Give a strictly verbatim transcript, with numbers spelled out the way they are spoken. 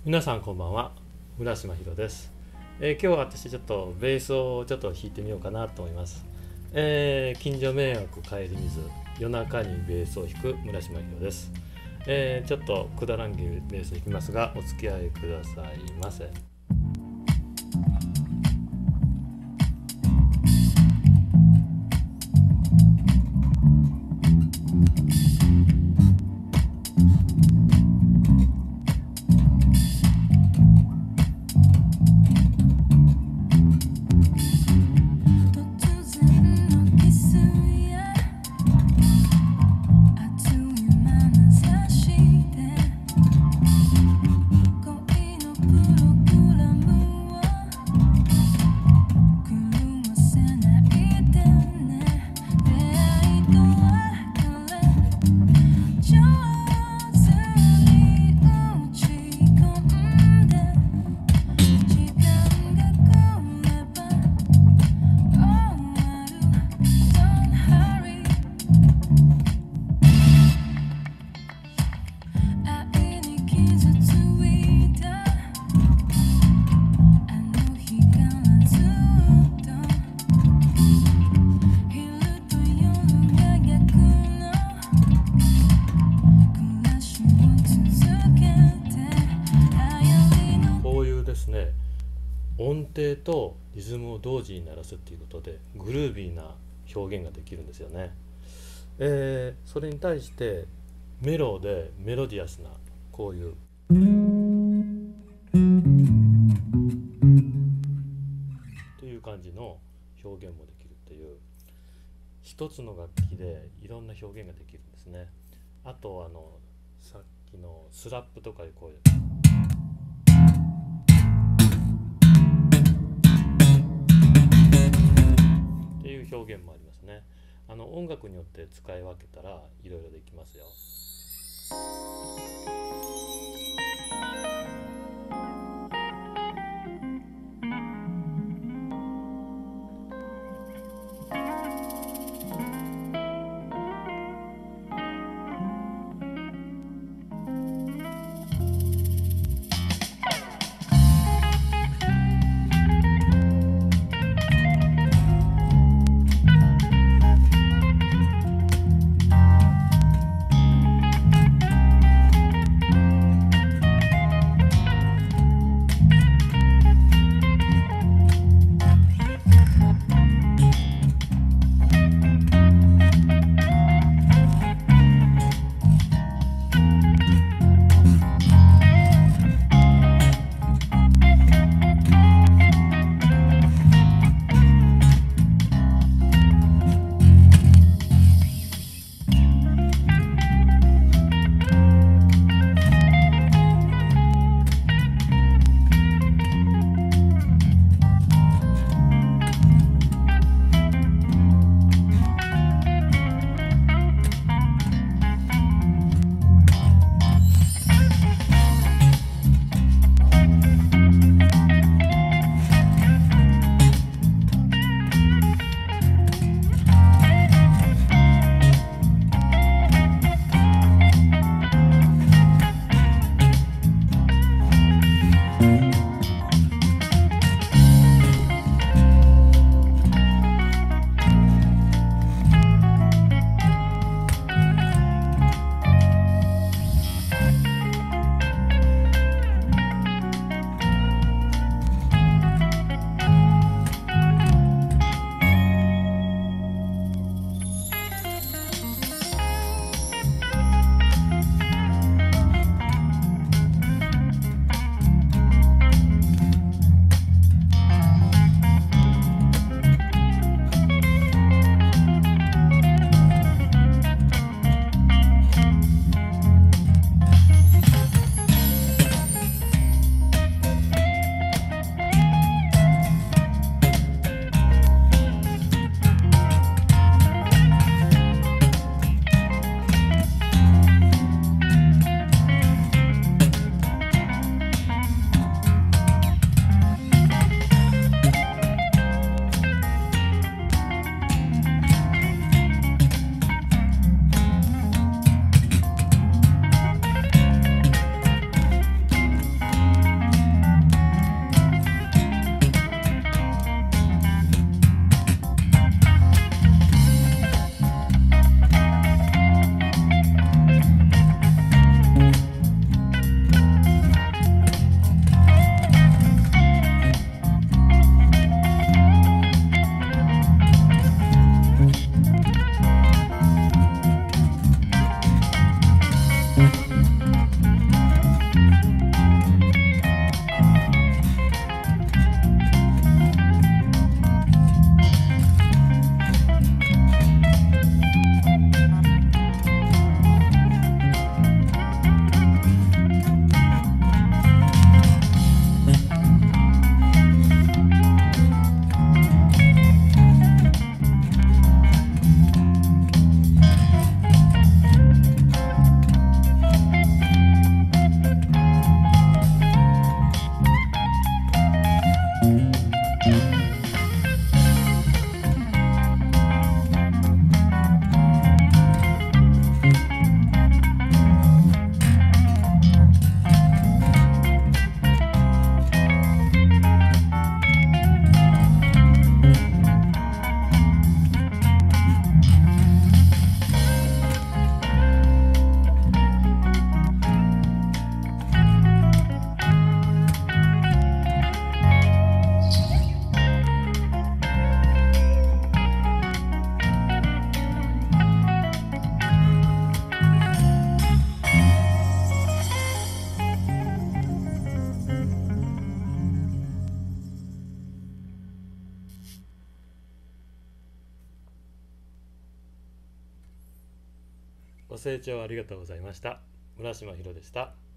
皆さんこんばんは、浦島ひろです。えー、今日は私ちょっとベースをちょっと弾いてみようかなと思います。えー、近所迷惑顧みず夜中にベースを弾く村島ひろです。えー、ちょっとくだらんげベース弾きますがお付き合いくださいませ。音程とリズムを同時に鳴らすっていうことでグルービーな表現ができるんですよね。えー、それに対してメロでメロディアスなこういうっていう感じの表現もできるっていう一つの楽器でいろんな表現ができるんですね。あとあのさっきのスラップとかでこういう表現もありますね。あの音楽によって使い分けたらいろいろできますよ。 ご清聴ありがとうございました。村島ひろでした。